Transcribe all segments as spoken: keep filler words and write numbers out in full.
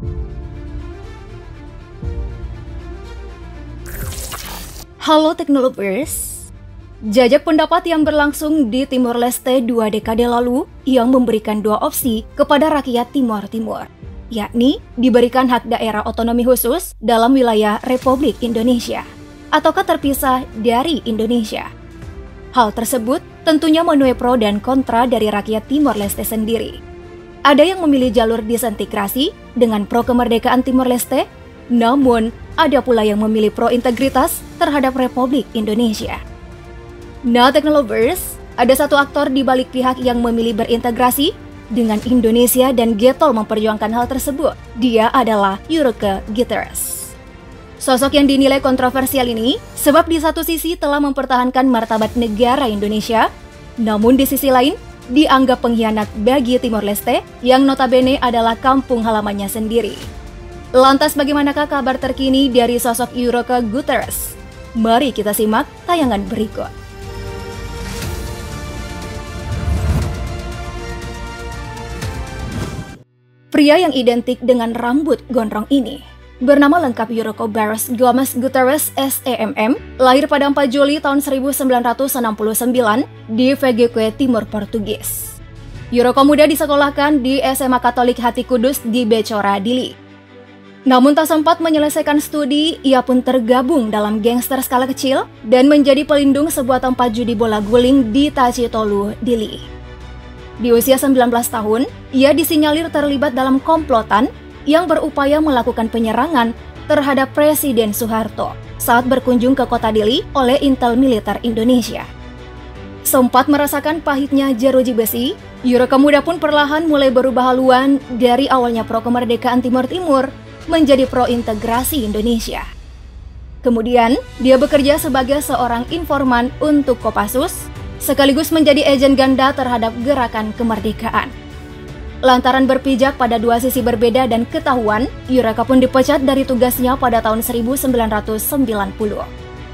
Halo Teknolovers, jajak pendapat yang berlangsung di Timor Leste dua dekade lalu yang memberikan dua opsi kepada rakyat Timor Timur, yakni diberikan hak daerah otonomi khusus dalam wilayah Republik Indonesia, ataukah terpisah dari Indonesia. Hal tersebut tentunya menuai pro dan kontra dari rakyat Timor Leste sendiri. Ada yang memilih jalur disintegrasi dengan pro kemerdekaan Timor Leste, namun ada pula yang memilih pro integritas terhadap Republik Indonesia. Nah, Teknolovers, ada satu aktor di balik pihak yang memilih berintegrasi dengan Indonesia dan getol memperjuangkan hal tersebut. Dia adalah Jurke Guterres. Sosok yang dinilai kontroversial ini sebab di satu sisi telah mempertahankan martabat negara Indonesia, namun di sisi lain dianggap pengkhianat bagi Timor Leste yang notabene adalah kampung halamannya sendiri. Lantas bagaimanakah kabar terkini dari sosok Jurke Guterres? Mari kita simak tayangan berikut. Pria yang identik dengan rambut gondrong ini bernama lengkap Jurke Barros Gomes Guterres S E M M, lahir pada empat Juli tahun seribu sembilan ratus enam puluh sembilan di V G Q Timur Portugis. Jurke muda disekolahkan di S M A Katolik Hati Kudus di Becora, Dili. Namun tak sempat menyelesaikan studi, ia pun tergabung dalam gangster skala kecil dan menjadi pelindung sebuah tempat judi bola guling di Tacitolu, Dili. Di usia sembilan belas tahun, ia disinyalir terlibat dalam komplotan yang berupaya melakukan penyerangan terhadap Presiden Soeharto saat berkunjung ke kota Dili oleh Intel Militer Indonesia. Sempat merasakan pahitnya jeruji besi, Jurke muda pun perlahan mulai berubah haluan dari awalnya pro kemerdekaan Timor Timur menjadi pro integrasi Indonesia. Kemudian, dia bekerja sebagai seorang informan untuk Kopassus, sekaligus menjadi agen ganda terhadap gerakan kemerdekaan. Lantaran berpijak pada dua sisi berbeda dan ketahuan, Jurke pun dipecat dari tugasnya pada tahun seribu sembilan ratus sembilan puluh.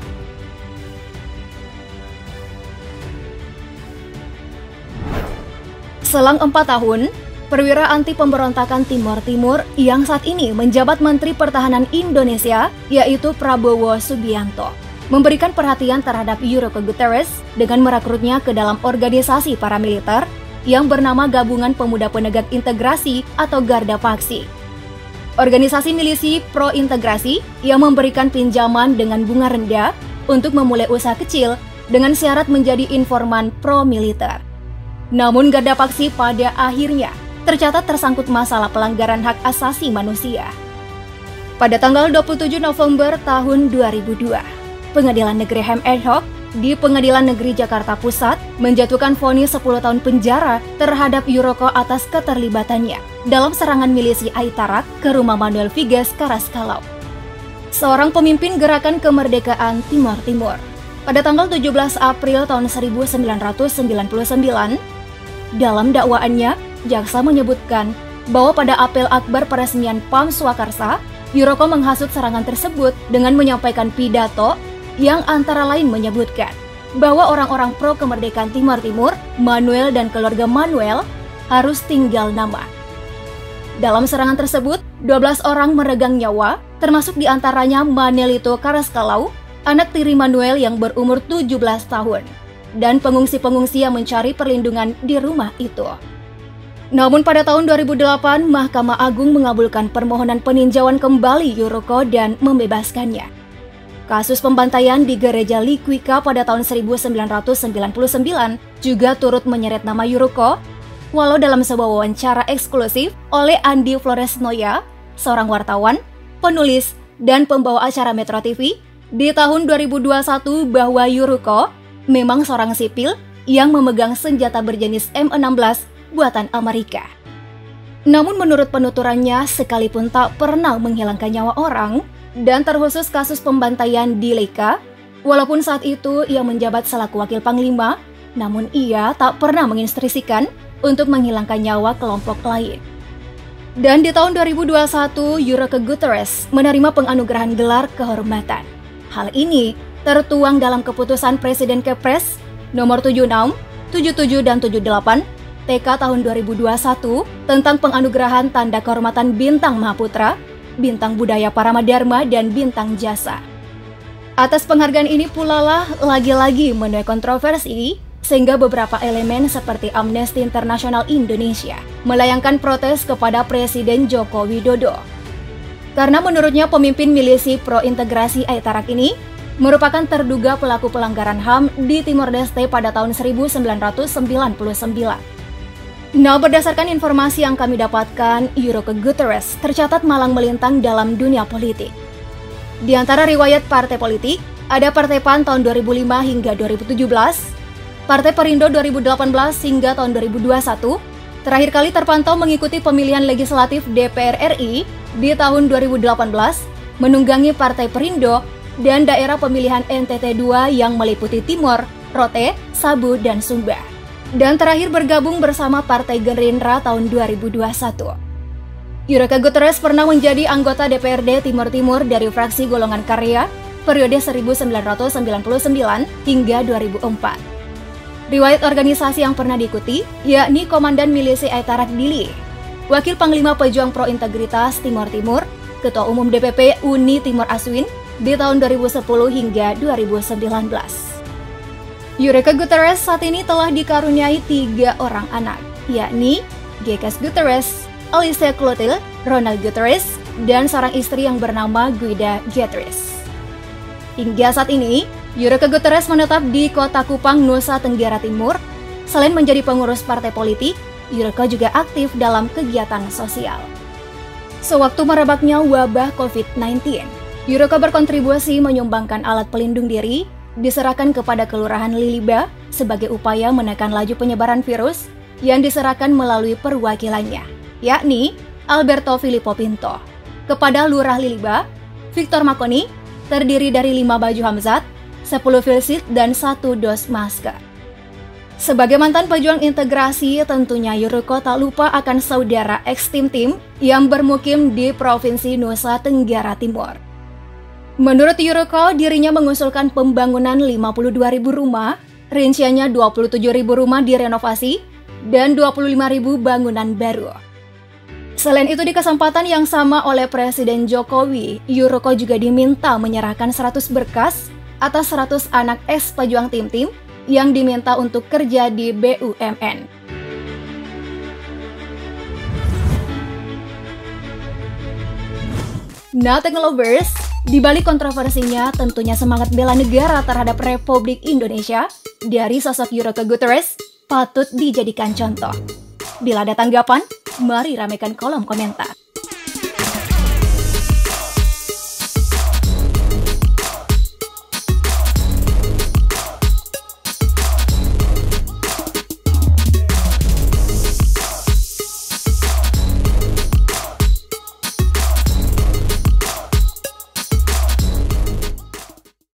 Selang empat tahun, perwira anti pemberontakan Timor Timur yang saat ini menjabat Menteri Pertahanan Indonesia, yaitu Prabowo Subianto, memberikan perhatian terhadap Jurke Guterres dengan merekrutnya ke dalam organisasi paramiliter yang bernama Gabungan Pemuda Penegak Integrasi atau Garda Paksi. Organisasi milisi pro-integrasi yang memberikan pinjaman dengan bunga rendah untuk memulai usaha kecil dengan syarat menjadi informan pro-militer. Namun Garda Paksi pada akhirnya tercatat tersangkut masalah pelanggaran hak asasi manusia. Pada tanggal dua puluh tujuh November tahun dua ribu dua, Pengadilan Negeri Ham Ad Hoc di Pengadilan Negeri Jakarta Pusat menjatuhkan vonis sepuluh tahun penjara terhadap Jurke atas keterlibatannya dalam serangan milisi Aitarak ke rumah Manuel Vigues Carrascalão, seorang pemimpin gerakan kemerdekaan Timor Timur. Pada tanggal tujuh belas April tahun seribu sembilan ratus sembilan puluh sembilan, dalam dakwaannya, jaksa menyebutkan bahwa pada apel akbar peresmian P A M Swakarsa, Jurke menghasut serangan tersebut dengan menyampaikan pidato yang antara lain menyebutkan bahwa orang-orang pro kemerdekaan Timor Timur, Manuel dan keluarga Manuel, harus tinggal nama. Dalam serangan tersebut, dua belas orang meregang nyawa, termasuk diantaranya Manelito Carrascalão, anak tiri Manuel yang berumur tujuh belas tahun, dan pengungsi-pengungsi yang mencari perlindungan di rumah itu. Namun pada tahun dua ribu delapan, Mahkamah Agung mengabulkan permohonan peninjauan kembali Jurke dan membebaskannya. Kasus pembantaian di Gereja Liquica pada tahun seribu sembilan ratus sembilan puluh sembilan juga turut menyeret nama Jurke, walau dalam sebuah wawancara eksklusif oleh Andi Flores Noya, seorang wartawan, penulis, dan pembawa acara Metro T V, di tahun dua ribu dua puluh satu bahwa Jurke memang seorang sipil yang memegang senjata berjenis M enam belas buatan Amerika. Namun menurut penuturannya, sekalipun tak pernah menghilangkan nyawa orang, dan terkhusus kasus pembantaian di Leka, walaupun saat itu ia menjabat selaku wakil panglima, namun ia tak pernah menginstruksikan untuk menghilangkan nyawa kelompok lain. Dan di tahun dua ribu dua puluh satu, Jurke Guterres menerima penganugerahan gelar kehormatan. Hal ini tertuang dalam keputusan Presiden Kepres nomor tujuh puluh enam, tujuh puluh tujuh, dan tujuh puluh delapan T K tahun dua ribu dua puluh satu tentang penganugerahan Tanda Kehormatan Bintang Mahaputra, Bintang Budaya Paramadharma, dan Bintang Jasa. Atas penghargaan ini pula lah lagi-lagi menuai kontroversi, sehingga beberapa elemen seperti Amnesty International Indonesia melayangkan protes kepada Presiden Joko Widodo. Karena menurutnya pemimpin milisi pro-integrasi Aitarak ini merupakan terduga pelaku pelanggaran H A M di Timor Leste pada tahun seribu sembilan ratus sembilan puluh sembilan. Nah, berdasarkan informasi yang kami dapatkan, Juroko Guterres tercatat malang melintang dalam dunia politik. Di antara riwayat partai politik, ada Partai P A N tahun dua ribu lima hingga dua ribu tujuh belas, Partai Perindo dua ribu delapan belas hingga tahun dua ribu dua puluh satu, terakhir kali terpantau mengikuti pemilihan legislatif D P R R I di tahun dua ribu delapan belas, menunggangi Partai Perindo dan daerah pemilihan N T T dua yang meliputi Timor, Rote, Sabu, dan Sumba. Dan terakhir bergabung bersama Partai Gerindra tahun dua ribu dua puluh satu. Juroko Guterres pernah menjadi anggota D P R D Timor Timur dari fraksi Golongan Karya periode seribu sembilan ratus sembilan puluh sembilan hingga dua ribu empat. Riwayat organisasi yang pernah diikuti yakni Komandan Milisi Aitarak Dili, Wakil Panglima Pejuang Pro Integritas Timor Timur, Ketua Umum D P P Uni Timor Aswin di tahun dua ribu sepuluh hingga dua ribu sembilan belas. Juroko Guterres saat ini telah dikaruniai tiga orang anak, yakni Gekas Guterres, Alicia Clotilde, Ronald Guterres, dan seorang istri yang bernama Guida Guterres. Hingga saat ini, Juroko Guterres menetap di Kota Kupang, Nusa Tenggara Timur. Selain menjadi pengurus partai politik, Juroko juga aktif dalam kegiatan sosial. Sewaktu merebaknya wabah covid sembilan belas, Juroko berkontribusi menyumbangkan alat pelindung diri, diserahkan kepada Kelurahan Liliba sebagai upaya menekan laju penyebaran virus yang diserahkan melalui perwakilannya, yakni Alberto Filippo Pinto. Kepada Lurah Liliba, Victor Makoni, terdiri dari lima baju Hamzat, sepuluh filsit, dan satu dos masker. Sebagai mantan pejuang integrasi, tentunya Juroko tak lupa akan saudara ex-tim tim yang bermukim di Provinsi Nusa Tenggara Timur. Menurut Juroko, dirinya mengusulkan pembangunan lima puluh dua ribu rumah, rinciannya dua puluh tujuh ribu rumah direnovasi, dan dua puluh lima ribu bangunan baru. Selain itu, di kesempatan yang sama oleh Presiden Jokowi, Juroko juga diminta menyerahkan seratus berkas atas seratus anak ex-pejuang tim-tim yang diminta untuk kerja di B U M N. Nah, Teknolovers, di balik kontroversinya tentunya semangat bela negara terhadap Republik Indonesia dari sosok Juroko Guterres patut dijadikan contoh. Bila ada tanggapan, mari ramaikan kolom komentar.